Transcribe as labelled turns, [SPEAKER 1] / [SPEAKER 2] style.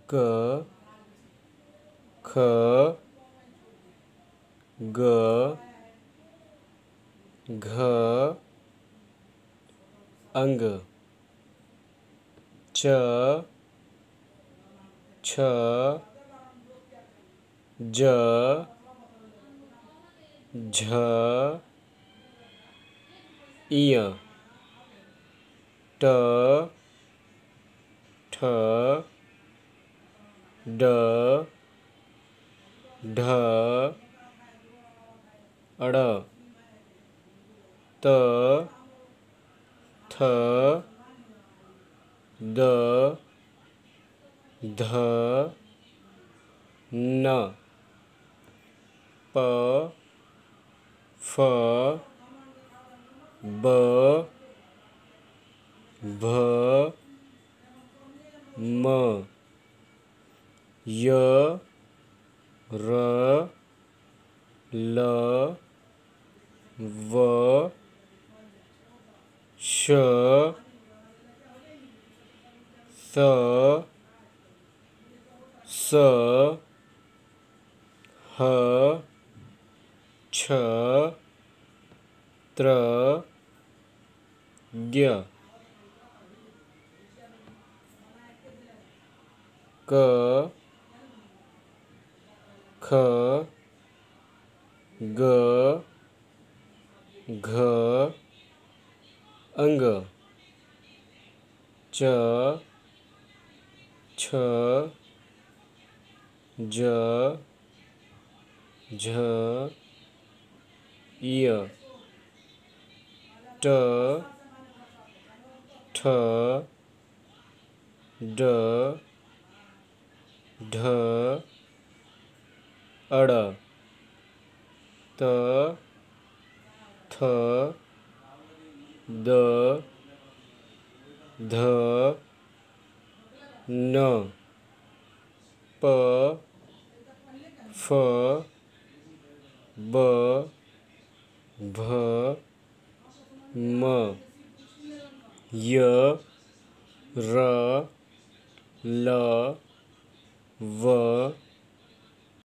[SPEAKER 1] क ख ग घ अंग च छ ज झ इय ट ठ ड ढ अड़ त थ द ध न प फ ब भ म य र ल व श स स ह छ त्र ज्ञ क ख ग घ अंग च छ ज झ इय ट ठ ड ढ अड़ त थ द ध न प फ ब भ म य र ल व